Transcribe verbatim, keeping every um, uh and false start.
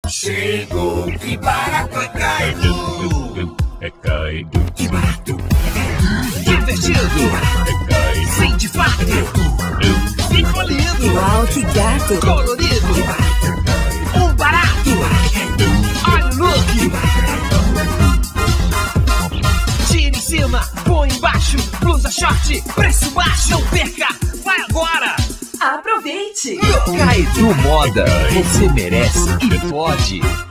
Chegou, que barato é Caidu. É Caidu. Que barato. Divertido. É Caidu. Sem de fato. Ficou lindo. Uau, que gato. Colorido. Que barato. Um barato. Olha o look. Tira em cima, põe embaixo. Blusa short, preço baixo. Não perca, vai agora. Aproveite! No Caidu Moda, você merece e pode.